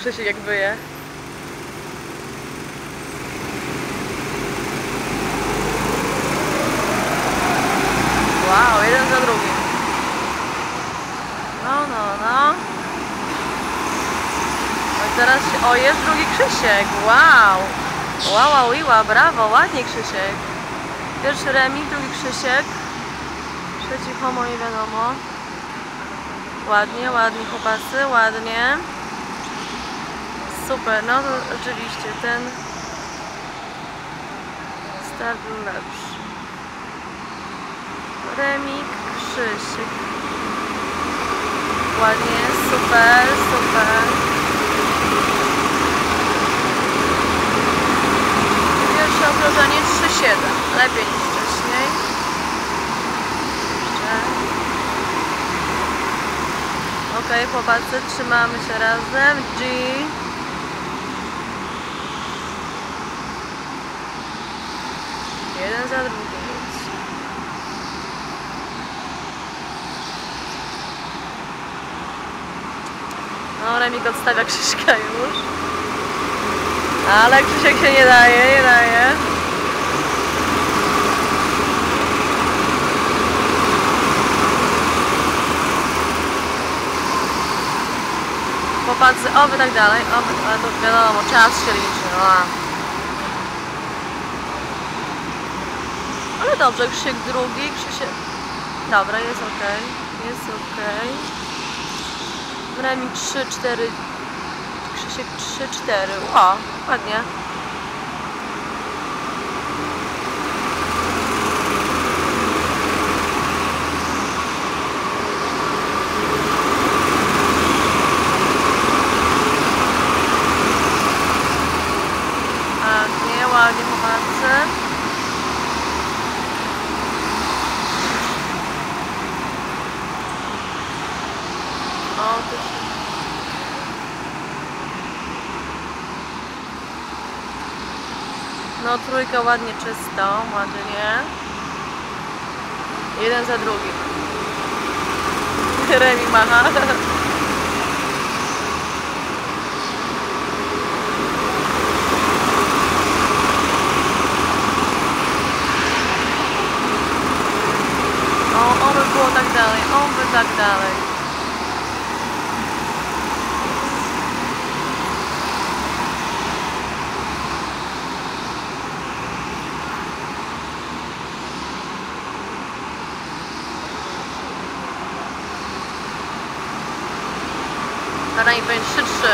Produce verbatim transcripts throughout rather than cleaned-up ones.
Krzysiek jak wyje. Wow, jeden za drugim. No, no, no. No teraz się... O, jest drugi Krzysiek. Wow. Wow, wow, iła, brawo, ładnie Krzysiek. Pierwszy Remik, drugi Krzysiek. Trzeci homo, nie wiadomo. Ładnie, ładnie chłopacy, ładnie. Super, no to oczywiście ten start był lepszy. Remik, Krzysiek. Ładnie, super, super. Pierwsze okrążenie trzy siedem, lepiej niż wcześniej. Jeszcze. Ok, chłopacy, trzymamy się razem. G. Jeden za drugim. No, Remik odstawia Krzyśka już. Ale Krzysiek się nie daje, nie daje. Chłopacy, oby tak dalej, oby, ale to wiadomo, czas się liczy, no. Ale dobrze, Krzysiek drugi, Krzysiek... Dobra, jest ok, jest ok. Remik trzy cztery, Krzysiek trzy cztery, o, ładnie. Ładnie, ładnie chłopacy. O, to się... No, trójka ładnie czystą, ładnie. Jeden za drugim. Remi macha. O, oby było tak dalej, oby tak dalej. Teraz będzie trzy trzy.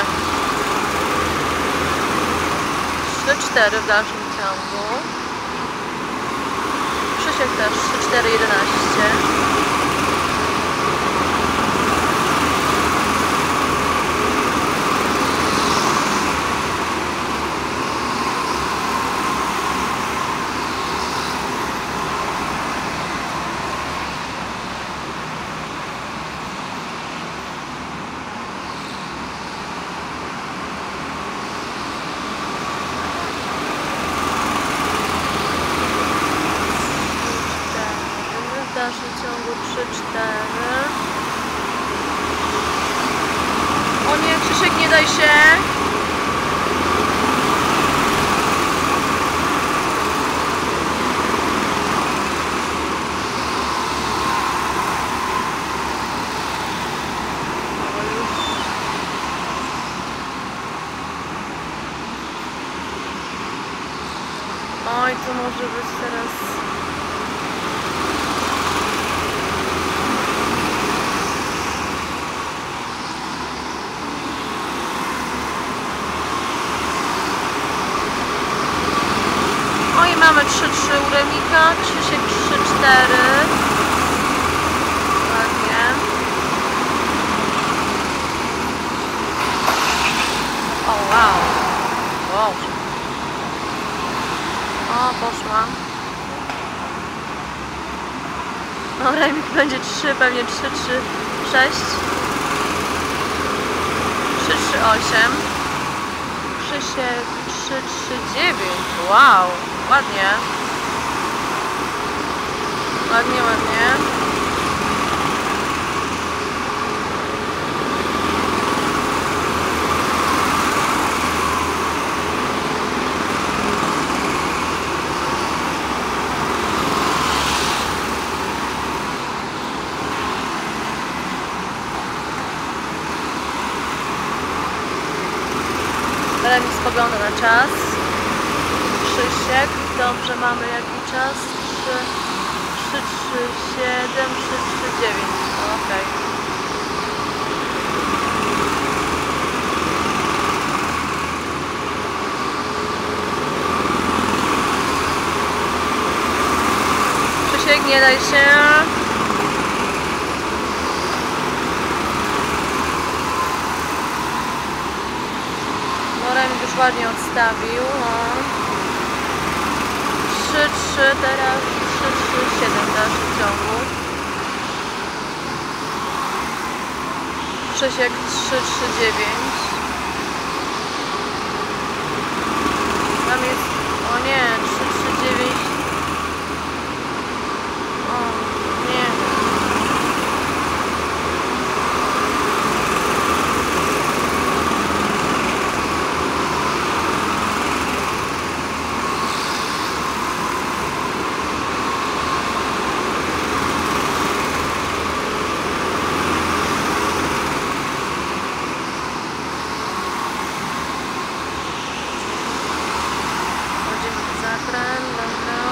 trzy cztery w dalszym ciągu. Krzysiek też trzy cztery jedenaście. W dalszym ciągu trzy cztery. O nie, Krzysiek, nie daj się. Oj, to może być teraz... Oj, mamy trzy trzy u Remika, Krzysiek trzy cztery. Ładnie. O, wow. Wow. O, poszła. No, Remik będzie trzy, pewnie trzy trzy sześć. trzy trzy osiem. Krzysiek trzy trzy dziewięć. Wow, ładnie. Ładnie, ładnie. spogląda na czas. Krzysiek, dobrze, mamy jaki czas? trzy trzy siedem, trzy trzy dziewięć. Okej. Krzysiek, nie daj się. No, Remik już ładnie odstawił. No. trzy trzy teraz, trzy trzy siedem w dalszym ciągu. Krzysiek trzy trzy dziewięć. Tam jest, o nie, trzy trzy dziewięć. O nie. Zakręt, dobra.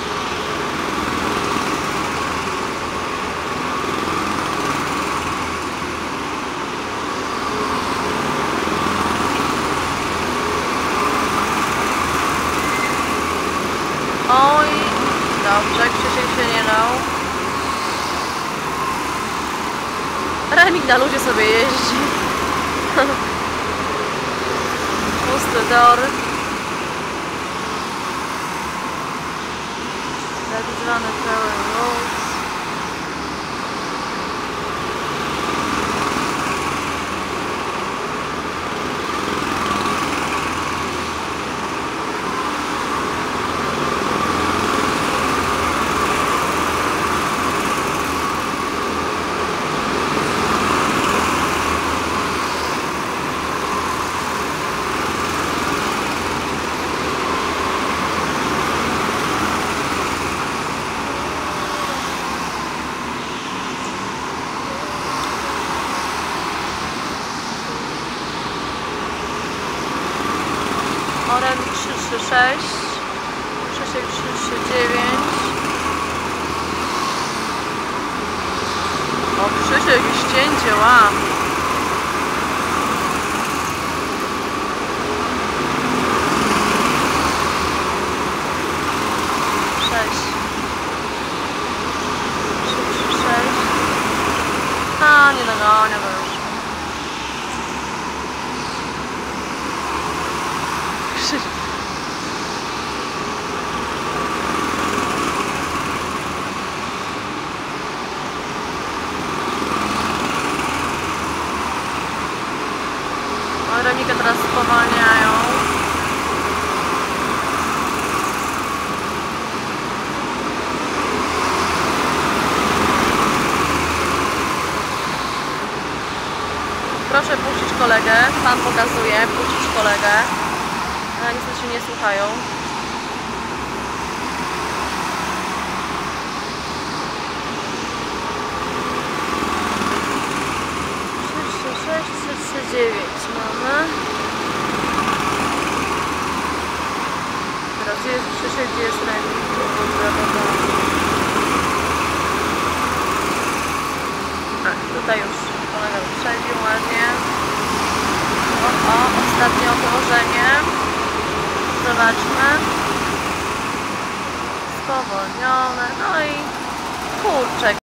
Oj, dobrze, Krzysiek się nie dał. Remik na ludzie sobie jeździ. Pusty tor. Tak zwany pełen road. Remik trzy trzy sześć, Krzysiek trzy trzy dziewięć. O, Krzysiek i ścięcie, wow. sześć. trzy trzy sześć. A, nie dogonię go już. Remika teraz spowalniają. Proszę puścić kolegę. Pan pokazuje, puścić kolegę. Ale niestety się nie słuchają. trzy trzy dziewięć mamy. Teraz gdzie jest Krzysiek, gdzie jest Remik? Tak, tutaj już kolega wyprzedził ładnie. O, o, ostatnie okrążenie. Zobaczmy. Spowolnione. No i kurczę.